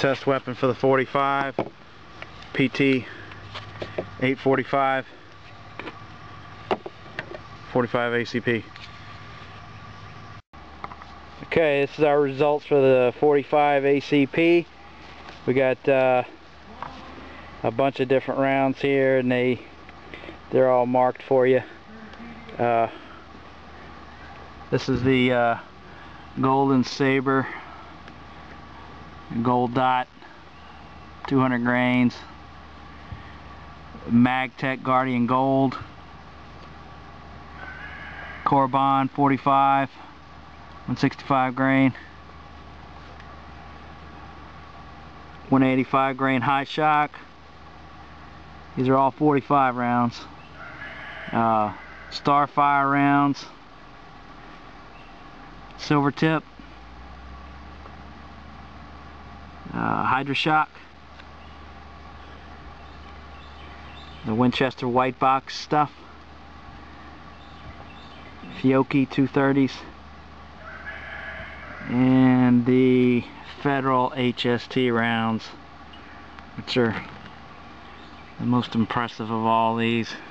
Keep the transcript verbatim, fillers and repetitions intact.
Test weapon for the forty-five, P T eight forty-five, forty-five A C P. Okay, this is our results for the forty-five A C P. We got uh, a bunch of different rounds here, and they they're all marked for you. Uh, this is the uh, Golden Saber Gold Dot, two hundred grains. Magtech Guardian Gold, Corbon forty-five, one sixty-five grain, one eighty-five grain High Shock. These are all forty-five rounds. Uh, Starfire rounds, Silver Tip, uh, Hydra Shock, the Winchester white box stuff, Fiocchi two thirties, and the Federal H S T rounds, which are the most impressive of all these.